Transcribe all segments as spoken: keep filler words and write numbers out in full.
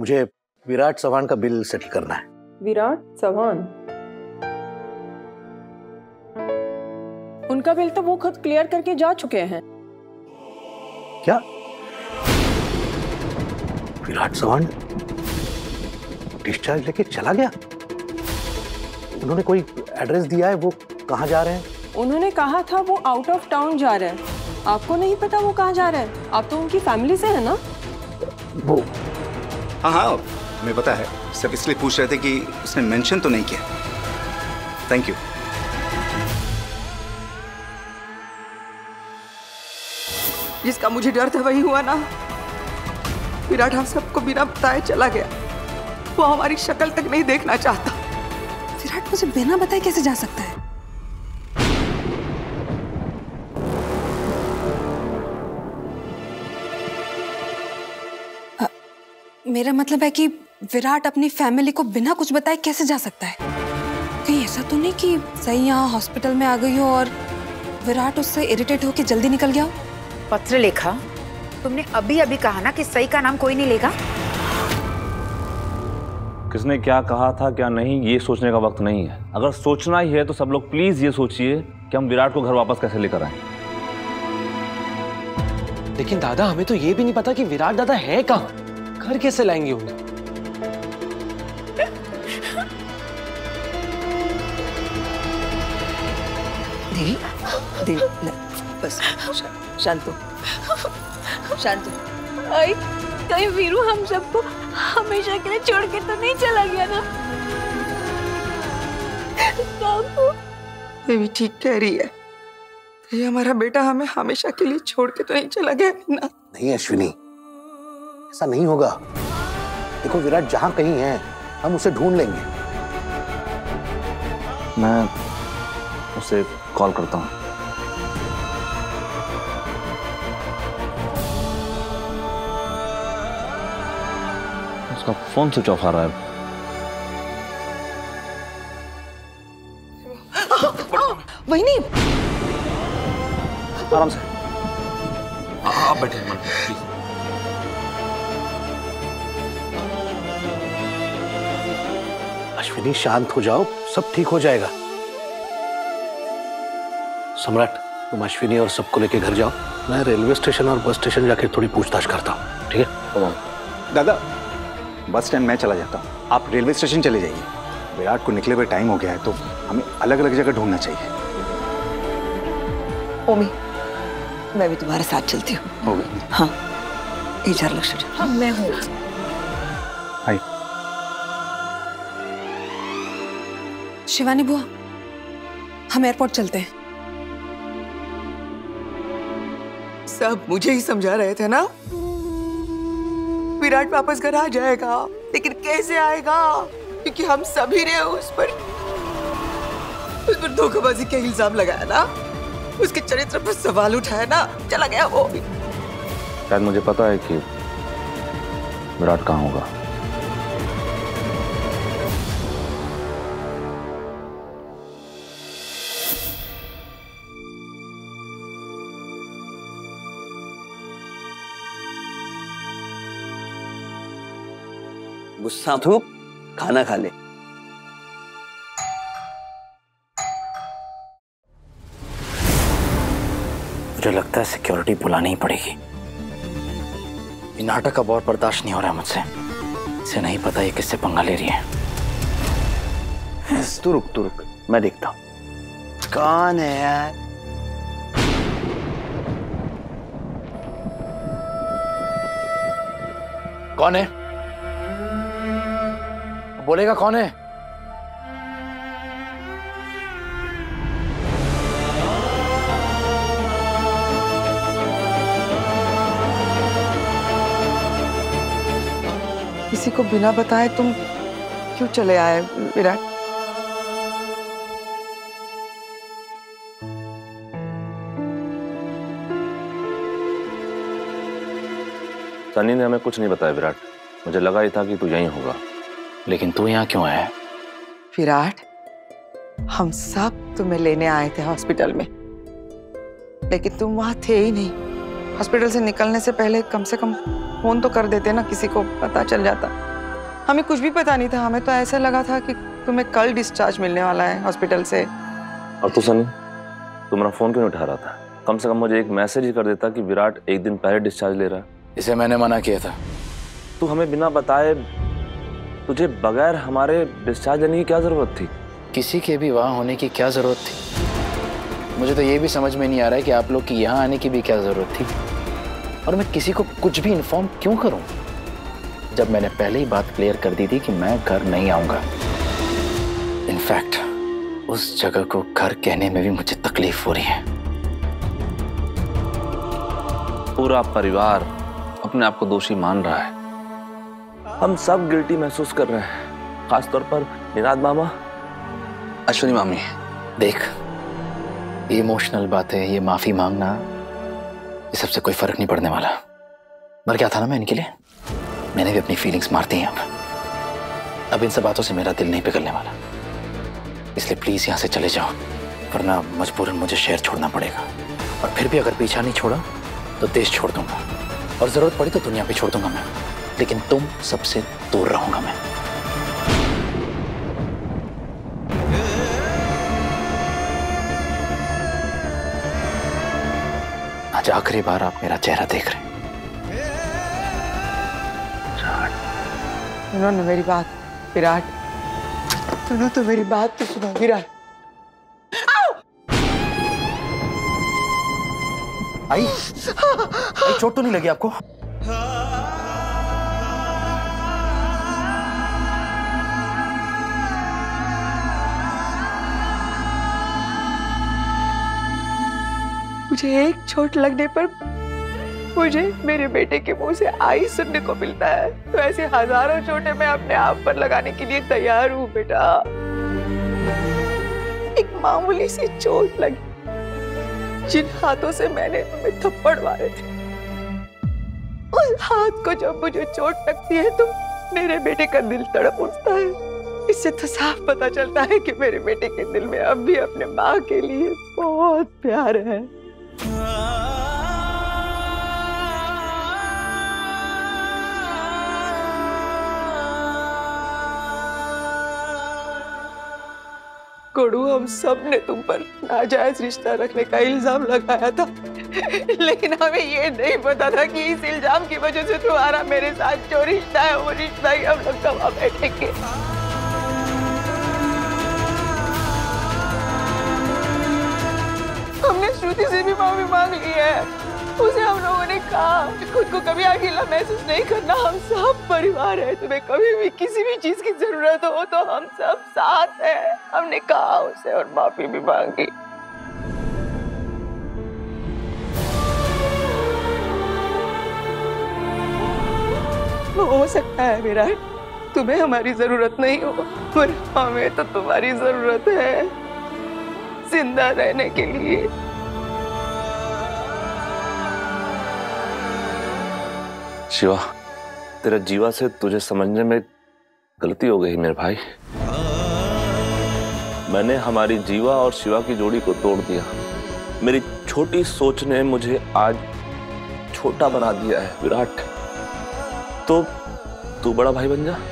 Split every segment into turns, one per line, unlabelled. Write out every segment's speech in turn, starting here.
मुझे विराट चव्हाण का bill settle करना है।
विराट चव्हाण? उनका बिल तो वो खुद क्लियर करके जा चुके हैं।
क्या? विराट चव्हाण डिस्चार्ज लेके चला गया? उन्होंने कोई एड्रेस दिया है? वो कहाँ जा रहे हैं?
उन्होंने कहा था वो आउट ऑफ टाउन जा रहे हैं। आपको नहीं पता वो कहाँ जा रहे हैं? आप तो उनकी फैमिली से है ना?
वो
हाँ हाँ हमें पता है, सब इसलिए पूछ रहे थे कि उसने मेंशन तो नहीं किया। Thank you.
जिसका मुझे डर था वही हुआ ना। विराट हम सबको बिना बताए चला गया। वो हमारी शक्ल तक नहीं देखना चाहता।
विराट मुझे बिना बताए कैसे जा सकता है? आ, मेरा मतलब है कि विराट अपनी फैमिली को बिना कुछ बताए कैसे जा सकता है? कहीं ऐसा तो नहीं कि सही यहाँ हॉस्पिटल में आ गई हो और विराट उससे इरिटेट होकर जल्दी निकल गया हो?
पत्र लिखा? तुमने अभी अभी कहा ना कि सही का नाम कोई नहीं लेगा।
किसने क्या कहा था क्या नहीं ये सोचने का वक्त नहीं है। अगर सोचना ही है तो सब लोग प्लीज ये सोचिए कि हम विराट को घर वापस कैसे लेकर आए।
लेकिन दादा हमें तो ये भी नहीं पता कि विराट दादा है कहाँ, घर कैसे लाएंगे उन्हें?
देवी, देवी, बस शांत हो, शांत हो।
आई, कहीं वीरू हम सबको हमेशा के लिए छोड़ के तो नहीं चला गया ना?
देवी ठीक कह रही है। ये हमारा बेटा हमें हमेशा के लिए छोड़ के तो नहीं चला गया ना?
नहीं अश्विनी, ऐसा नहीं होगा। देखो विराट जहां कहीं है हम उसे ढूंढ लेंगे।
मैं उसे कॉल करता हूँ। उसका फोन स्विच ऑफ आ रहा है।
वही नहीं।
आराम से।
आप बैठे मन प्लीज।
अश्विनी शांत हो जाओ, सब ठीक हो जाएगा। सम्राट तुम अश्विनी और सबको लेके घर जाओ, मैं रेलवे स्टेशन और बस स्टेशन जाके थोड़ी पूछताछ करता हूँ, ठीक है?
दादा बस स्टैंड मैं चला जाता हूँ, आप रेलवे स्टेशन चले जाइए। विराट को निकले हुए टाइम हो गया है तो हमें अलग अलग जगह ढूंढना चाहिए।
ओमी, मैं भी तुम्हारे साथ चलती हूँ। हाँ, इधर लक्ष्य। हाँ, मैं हूँ।
हाय।
शिवानी बुआ, हम एयरपोर्ट चलते हैं।
सब मुझे ही समझा रहे थे ना। विराट वापस घर आ जाएगा, लेकिन कैसे आएगा? क्योंकि हम सभी ने उस पर उस पर धोखाबाजी का इल्जाम लगाया ना, उसके चरित्र पर सवाल उठाया ना, चला गया वो भी।
शायद मुझे पता है कि विराट कहाँ होगा।
गुस्सा थूक, खाना खा ले।
मुझे लगता है सिक्योरिटी बुलानी ही पड़ेगी। ये नाटक का बहुत बर्दाश्त नहीं हो रहा मुझसे। इसे नहीं पता ये किससे पंगा ले रही है।
तू रुक तू रुक, मैं देखता हूं कौन है यार।
कौन है? बोलेगा कौन है?
किसी को बिना बताए तुम क्यों चले आए विराट?
सनी ने हमें कुछ नहीं बताया विराट। मुझे लगा ही था कि तू यहीं होगा।
लेकिन तू यहाँ क्यों आया?
विराट, हम सब तुम्हें लेने आए थे हॉस्पिटल में, लेकिन तुम वहां थे ही नहीं। हॉस्पिटल से निकलने से पहले कम से कम फोन तो कर देते ना, किसी को पता चल जाता। हमें कुछ भी पता नहीं था। हमें तो ऐसा लगा था कि तुम्हें कल डिस्चार्ज मिलने वाला है हॉस्पिटल से।
और तू सनी, तू मेरा फोन क्यों नहीं उठा रहा था? कम से कम मुझे एक मैसेज ही कर देता कि विराट एक दिन पहले डिस्चार्ज ले रहा है।
इसे मैंने मना किया था।
तू हमें बिना बताए, तुझे बगैर हमारे डिस्चार्ज लेने की क्या जरूरत थी?
किसी के भी वहां होने की क्या जरूरत थी? मुझे तो ये भी समझ में नहीं आ रहा है कि आप लोग की यहाँ आने की भी क्या जरूरत थी, और मैं किसी को कुछ भी इन्फॉर्म क्यों करूं, जब मैंने पहले ही बात क्लियर कर दी थी कि मैं घर नहीं आऊंगा। इनफैक्ट उस जगह को घर कहने में भी मुझे तकलीफ हो रही है।
पूरा परिवार अपने आप को दोषी मान रहा है। हम सब गिल्टी महसूस कर रहे हैं, खासतौर पर निनाद मामा,
अश्विनी मामी। देख, ये इमोशनल बातें, ये माफी मांगना, ये सबसे कोई फर्क नहीं पड़ने वाला। मर गया था ना मैं इनके लिए, मैंने भी अपनी फीलिंग्स मारती हैं। अब अब इन सब बातों से मेरा दिल नहीं पिघलने वाला, इसलिए प्लीज यहाँ से चले जाओ, वरना मजबूरन मुझे शहर छोड़ना पड़ेगा। और फिर भी अगर पीछा नहीं छोड़ा तो देश छोड़ दूंगा, और जरूरत पड़ी तो दुनिया भी छोड़ दूंगा मैं, लेकिन तुम सबसे दूर रहूंगा मैं। आज आखिरी बार आप मेरा चेहरा देख रहे हैं।
सुनो ना मेरी बात विराट, सुनो तो मेरी बात तो सुनो विराट।
आई, आई चोट तो नहीं लगी आपको?
मुझे एक चोट लगने पर मुझे मेरे बेटे के मुंह से आई सुनने को मिलता है, तो ऐसे हजारों चोटें मैं अपने आप पर लगाने के लिए तैयार हूँ बेटा। एक मामूली सी चोट लगी, जिन हाथों से मैंने तुम्हें थप्पड़ मारे थे, उस हाथ को जब मुझे चोट लगती है तो मेरे बेटे का दिल तड़प उठता है। इससे तो साफ पता चलता है कि मेरे बेटे के दिल में अब भी अपने माँ के लिए बहुत प्यार है। कोडू, हम सब ने तुम पर नाजायज रिश्ता रखने का इल्जाम लगाया था, लेकिन हमें ये नहीं पता था कि इस इल्जाम की वजह से तुम्हारा मेरे साथ जो रिश्ता है वो रिश्ता ही हम लोग गवा बैठेंगे। हमने श्रुति से भी माफी मांग ली है। उसे हम लोगों ने कहा खुद को कभी अकेला महसूस नहीं करना, हम सब परिवार है, तुम्हें कभी भी किसी भी चीज की जरूरत हो तो हम सब साथ हैं, हमने कहा उसे और माफी भी मांगी। हो सकता है विराट तुम्हें हमारी जरूरत नहीं हो, पर हमें तो तुम्हारी जरूरत है जिंदा रहने के लिए।
शिवा, तेरा जीवा से तुझे समझने में गलती हो गई मेरे भाई। मैंने हमारी जीवा और शिवा की जोड़ी को तोड़ दिया। मेरी छोटी सोच ने मुझे आज छोटा बना दिया है विराट। तो तू बड़ा भाई बन जा।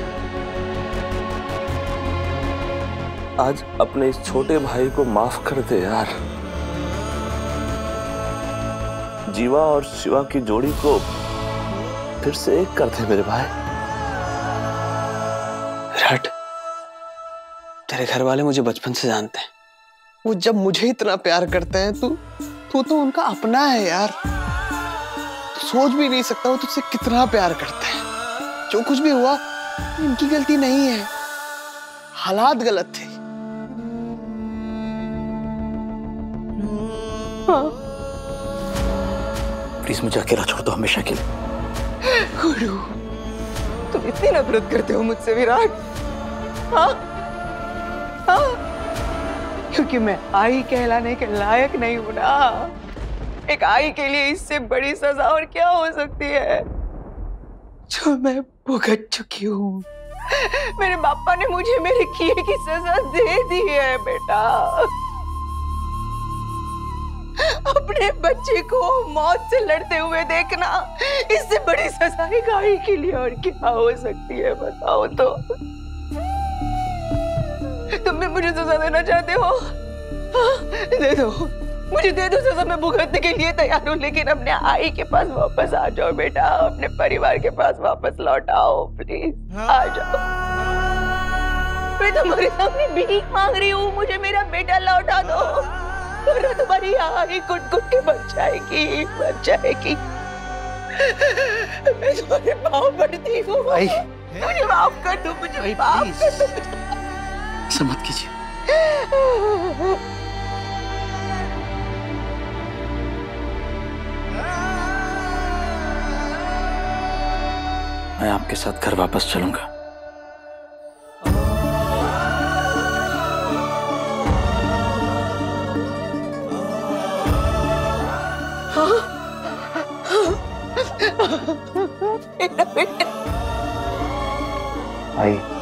आज अपने इस छोटे भाई को माफ कर दे यार। जीवा और शिवा की जोड़ी को फिर से एक कर दे मेरे भाई।
विराट, तेरे घर वाले मुझे बचपन से जानते हैं। वो जब मुझे इतना प्यार करते हैं, तू तू तो उनका अपना है यार। तू सोच भी नहीं सकता वो तुझसे कितना प्यार करते हैं। जो कुछ भी हुआ इनकी गलती नहीं है, हालात गलत थे।
हाँ।
प्लीज मुझे अकेला छोड़ दो हमेशा के लिए।
गुरु, तुम इतनी नफरत करते हो मुझसे विराट? हाँ? हाँ? क्योंकि मैं आई कहलाने के लायक नहीं हूं ना। एक आई के लिए इससे बड़ी सजा और क्या हो सकती है जो मैं भुगत चुकी हूँ। मेरे पापा ने मुझे मेरे किए की सजा दे दी है बेटा। अपने अपने बच्चे को मौत से लड़ते हुए देखना, इससे बड़ी सजा एक आई के लिए और क्या हो सकती है, बताओ तो। तुम भी मुझे सजा देना चाहते हो? हाँ, दे दो, मुझे दे दो सजा, मैं भुगतने के लिए तैयार हूँ, लेकिन अपने आई के पास वापस आ जाओ बेटा, अपने परिवार के पास वापस लौट आओ, प्लीज आ जाओ। मैं तुम्हारे सामने भीख मांग रही हूँ, मुझे मेरा बेटा लौटा दो, वरना तुम्हारी आई कुट कुट के मर जाएगी, मर जाएगी। मैं तुम्हारे पाँव पड़ती हूँ, मुझे माफ कर दो, मुझे माफ कर दो।
ऐसा मत कीजिए। मैं आपके साथ घर वापस चलूंगा।
मेरा बेटा
आई